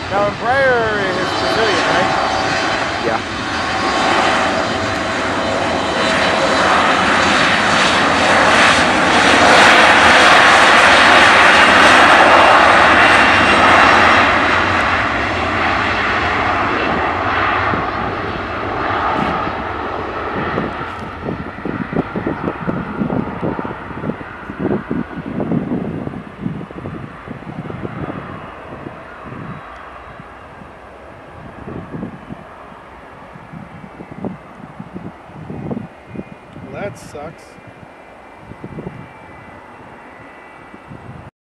Now, Embraer is Brazilian, right? Yeah. That sucks.